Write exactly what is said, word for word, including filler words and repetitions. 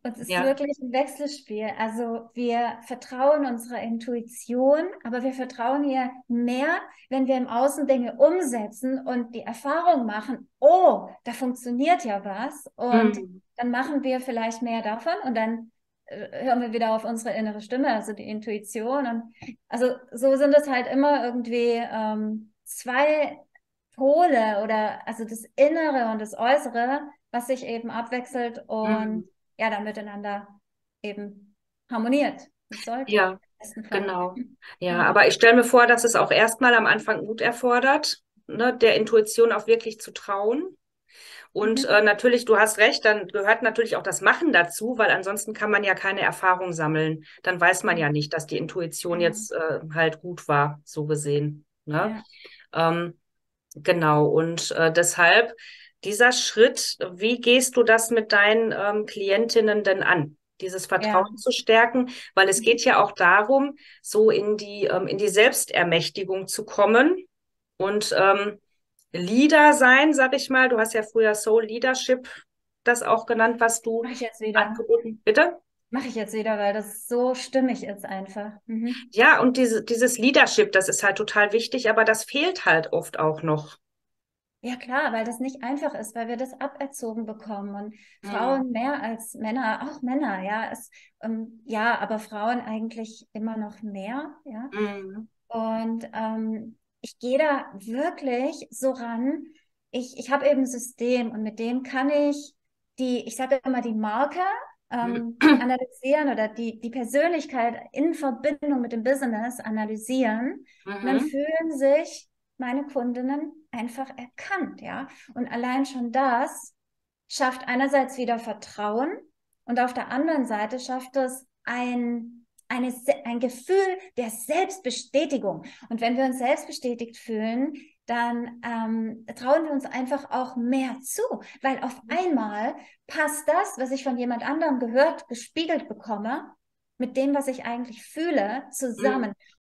Und es ist Ja. wirklich ein Wechselspiel. Also wir vertrauen unserer Intuition, aber wir vertrauen ihr mehr, wenn wir im Außen Dinge umsetzen und die Erfahrung machen, oh, da funktioniert ja was. Und Mhm. dann machen wir vielleicht mehr davon und dann äh, hören wir wieder auf unsere innere Stimme, also die Intuition. Und also so sind es halt immer irgendwie ähm, zwei Pole oder also das Innere und das Äußere, was sich eben abwechselt und Mhm. ja, dann miteinander eben harmoniert. Das sollte im Ja, besten Fall. genau. Ja, Mhm. aber ich stelle mir vor, dass es auch erstmal am Anfang Mut erfordert, ne, der Intuition auch wirklich zu trauen. Und Mhm. äh, natürlich, du hast recht, dann gehört natürlich auch das Machen dazu, weil ansonsten kann man ja keine Erfahrung sammeln. Dann weiß man ja nicht, dass die Intuition Genau. jetzt äh, halt gut war, so gesehen. Ne? Ja, Ähm, genau. Und äh, deshalb dieser Schritt, wie gehst du das mit deinen ähm, Klientinnen denn an? Dieses ja. Vertrauen zu stärken, weil es Mhm. geht ja auch darum, so in die, ähm, in die Selbstermächtigung zu kommen und ähm, Leader sein, sag ich mal. Du hast ja früher Soul Leadership das auch genannt, was du Mache ich jetzt wieder. angeboten. Bitte? Mache ich jetzt wieder, weil das so stimmig ist einfach. Mhm. Ja, und diese, dieses Leadership, das ist halt total wichtig, aber das fehlt halt oft auch noch. Ja, klar, weil das nicht einfach ist, weil wir das aberzogen bekommen und Mhm. Frauen mehr als Männer, auch Männer, ja, es, ähm, ja, aber Frauen eigentlich immer noch mehr, ja. Mhm. Und ähm, ich gehe da wirklich so ran. Ich, ich habe eben ein System und mit dem kann ich die, ich sage immer, die Marke ähm, analysieren oder die, die Persönlichkeit in Verbindung mit dem Business analysieren. Und dann Mhm. fühlen sich meine Kundinnen einfach erkannt, ja. Und allein schon das schafft einerseits wieder Vertrauen und auf der anderen Seite schafft es ein, eine, ein Gefühl der Selbstbestätigung. Und wenn wir uns selbst bestätigt fühlen, dann ähm, trauen wir uns einfach auch mehr zu, weil auf einmal passt das, was ich von jemand anderem gehört, gespiegelt bekomme, mit dem, was ich eigentlich fühle, Mhm. zusammen.